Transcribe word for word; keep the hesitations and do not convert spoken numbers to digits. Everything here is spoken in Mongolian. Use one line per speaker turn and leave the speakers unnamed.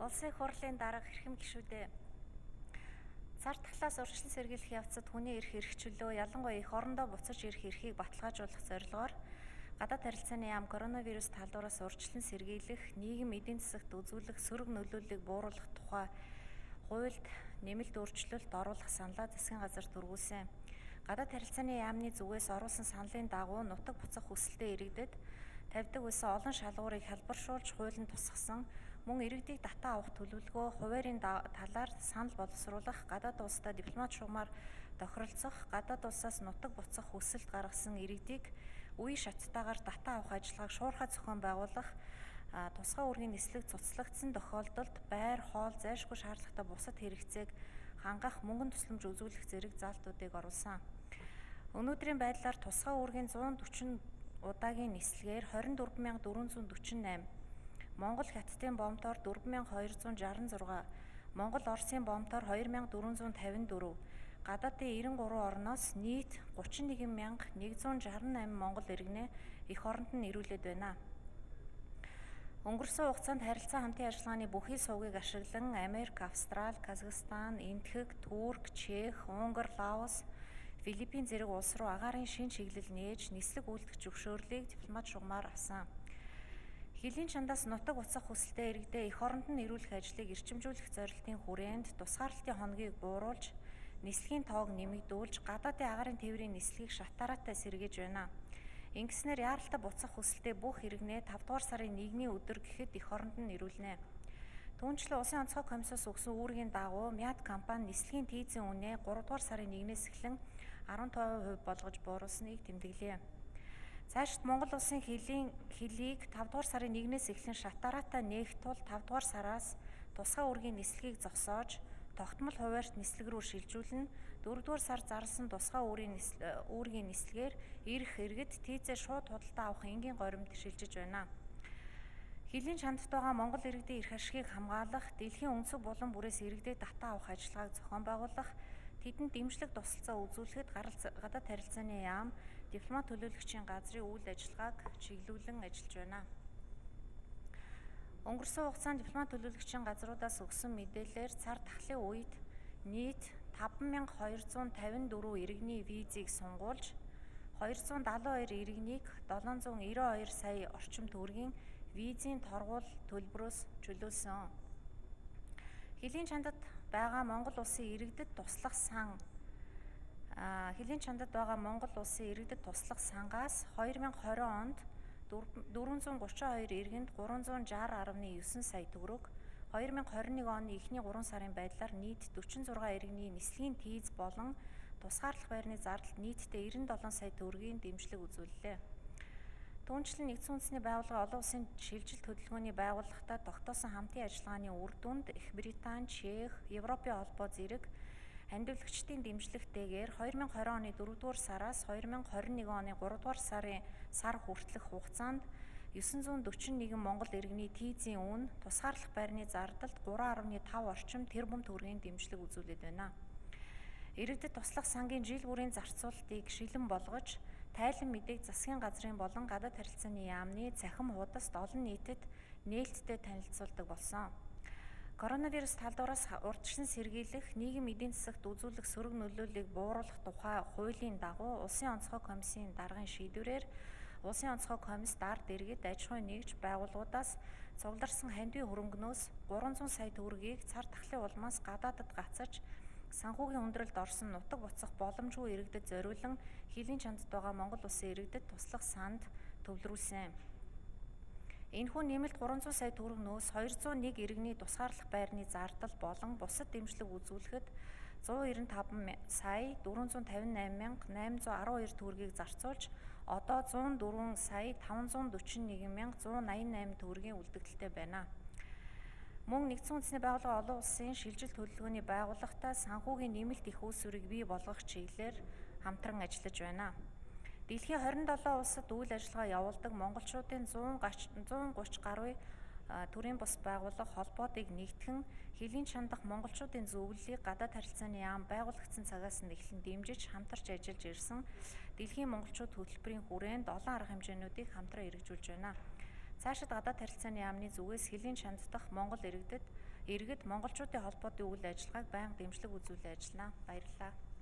Улсын их хурлын дарга хэрхэм гишүүдээ цар тахлаас урьдчилан сэргийлэх явцад хүний эрх эрхчлөө ялангуяа эх орондоо буцаж ирэх эрхийг баталгаажуулах зорилгоор гадаад харилцааны яам коронавирус талдуураас урьдчилан сэргийлэх, нийгэм эдийн засагт үзүүлэх сөрөг нөлөөллийг бууруулах тухай хуульд нэмэлт өөрчлөлт оруулах саналаа засгийн газар түргүүлсэн. Гадаад харилцааны яамны зүгээс оруулсан саналын дагуу нутаг буцах хүсэлтэд иргэдэд тавьдаг байсан олон шалгуурыг хэлбэршүүлж хуулинд тусгасан, мөн иргэдийг татан авах төлөвлөгөө хуваарийн талаар санал боловсруулах, гадаад улстай дипломат шугамар тохиролцох, гадаад улсаас нутаг буцах хүсэлт гаргасан иргэдийг үе шаттайгаар татан авах ажиллагааг шуурхай зохион байгуулах, тусгай үүргийн нислэг цуцлагдсан тохиолдолд байр, хоол, зайлшгүй шаардлагатай бусад хэрэгцээг хангах мөнгөн тусламж үзүүлэх зэрэг заалтуудыг оруулсан. Өнөөдрийн байдлаар тусгай үүргийн зуун дөрвөн удаагийн нислэгээр хорин дөрвөн мянга дөрвөн зуун дөрвөн найман, Монгол хятадын бомтоор дөрвөн мянга хоёр зуун шалгасан зургаан, Монгол Оросын бомтоор хоёр мянга дөрвөн зуун тавин дөрөв, гадаадын ирэн гурван орноос нийт гучин нэг мянга нэг зуун шалгасан найман монгол иргэнэ эх оронд нь ирүүлээд байна. Өнгөрсөн хугацаанд харилцаа хамтын ажиллагааны бүхий сувгийг ашиглан Америк, Австрали, Казахстан, Энэтхэг, Турк, Чех, Унгар, Лаос, Филиппин зэрэг улс руу агаарын шин чиглэл нээж нислэг үйлдэх зөвшөөрлийг дипломат шугамаар авсан. Хилийн чандаас нутаг буцах хүсэлтэй иргэдээ эх оронд нь ирүүлэх ажлыг эрчимжүүлэх зорилтын хүрээнд тусгаарлалтын хоногийг бууруулж, нислэгийн тоог нэмэгдүүлж, гадаадын агаарын тээврийн нислэгийг шатаараатай сэргээж байна. Ингэснээр яаралтай буцах хүсэлтэй бүх иргэнэ тавд дугаар сарын нэгний өдөр гэхэд эх оронд нь ирүүлнэ. Түүнчлэн Улсын онцгой комиссоос өгсөн үүргийн дагуу МЯД компани нислэгийн тийзийн үнэ гурав дугаар сарын нэгнээс эхлэн арван таван хувь болгож бууруулсныг тэмдэглэе. Цаашид Монгол улсын хилийн хилийг тавд дугаар сарын нэгнээс эхлэн шатаараатай нээх тул тавд дугаар сараас тусгай үүргийн нислэгийг зогсоож, тогтмол хуваарьт нислэг рүү шилжүүлнэ. дөрөвдүгээр сар зарласан тусгай үүргийн үүргийн нислэгээр ирэх иргэд тийзээ шууд худалдаа авах энгийн горимд шилжиж байна. Хилийн чандд байгаа Монгол иргэдийн эрх ашигыг хамгаалах, дэлхийн өнцөг булан бүрээс иргэдийг татан авах ажиллагааг зохион байгуулах, тэдэнд дэмжлэг тусалцаа үзүүлэхэд гадаад харилцааны яам, дипломат төлөөлөгчийн газрын үйл ажиллагааг чиглүүлэн ажиллаж байна. Өнгөрсөн хугацаанд дипломат төлөөлөгчийн газруудаас өгсөн мэдээлэлээр цар тахлын үед нийт таван мянга хоёр зуун тавин дөрөв иргэний визийг сунгуулж, хоёр зуун далайн хоёр иргэнийг долоон зуун нэрвэн хоёр сая орчим төгрөгийн визийн торгуул төлбөрөөс чөлөөлсөн. Хилийн чандад байгаа Монгол улсын иргэдэд туслах сан Хилийн чандад байгаа Монгол улсын иргэдэд туслах сангаас хоёр мянга двадцать онд дөрвөн зуун гучин хоёр иргэнд гурван зуун шестьдесят гаруй девять сая төгрөг, хоёр мянга двадцать нэг оны эхний гурван сарын байдлаар нийт дөрвөн зургаан иргэний нислэгийн тийз болон тусгаарлах байрны зардалд нийтдээ девяносто долоон сая төгрөгийн дэмжлэг үзүүллээ. Түүнчлэн нэгдсэн үндэсний байгууллага олон улсын шилжилт хөдөлгөөний байгууллагатай тогтоосон хамтын ажиллагааны үр дүнд Их Британи, Чех, Европын холбоо зэрэг хандивлагчдын дэмжлэгтэйгээр хоёр мянга двадцать оны дөрөвдүгээр сараас хоёр мянга двадцать нэг оны гуравдугаар сарын сар хүртэлх хугацаанд девятьсот сорок один Монгол иргэний тийзийн үн тусгаарлах байрны зардалд три нэ пяв орчим тэрбум төгрөгийн дэмжлэг үзүүлээд байна. Иргэдэд туслах сангийн жил бүрийн зарцуулалтыг шилэн болгож, тайлан мэдээг засгийн газрын болон гадаад харилцааны яамны цахим хуудаст олон нийтэд нээлттэй танилцуулдаг болсон. Коронавирус талдуураас урьдчилан сэргийлэх, нийгэм эдийн засагт үзүүлэх сөрөг нөлөөллийг бууруулах тухай хуулийн дагуу Улсын онцгой комиссийн даргын шийдвэрээр Улсын онцгой комисс дард иргэд аж ахуйн нэгж байгууллагуудаас цугларсан хандивын хөрөнгнөөс гурван зуун сая төгрөгийг цар тахлын улмаас гадаадад гацаж, санхүүгийн хүндрэлд орсон нутаг буцах боломжгүй иргэдэд зориулан хилийн чандд байгаа Монгол улсын иргэдэд туслах санд төвлөрүүлсэн. Энэхүү нэмэлт гурван зуун сая төгрөгнөөс хоёр зуун нэг иргэний тусгаарлах байрны зардал болон бусад дэмжлэг үзүүлэхэд зуун девяносто таван сая дөрвөн зуун тавин найман мянга найман зуун арван хоёр төгрөгийг зарцуулж, одоо зуун дөрвөн сая таван зуун дөрвөн нэг мянга зуун аян найман төгрөгийн үлдэгдэлтэй байна. Мөн нэгдсэн үндэсний байгууллага олон улсын шилжилт хөдөлгөөний байгууллагатай санхүүгийн нэмэлт их үүсвэрийг бий болгох чиглэлээр хамтран ажиллаж байна. Дэлхийн хорин долоо улсад үйл ажиллагаа явуулдаг монголчуудын зуун гучин гаруй төрийн бус байгууллага холбоодыг нэгтгэн хилийн чандах монголчуудын зөвлөлийг гадаад харилцааны яам байгуулагдсан цагаас нь эхлэн дэмжиж хамтарч ажиллаж ирсэн Дэлхийн монголчууд хөтөлбөрийн хүрээнд олон арга хэмжээнүүдийг хамтран хэрэгжүүлж байна. Цаашид гадаад харилцааны яамны зүгээс хэлийн шаналдах Монгол иргэдэд иргэд монголчуудын холбоотын үйл ажиллагааг байнга дэмжлэг үзүүлэн ажиллана. Баярлалаа.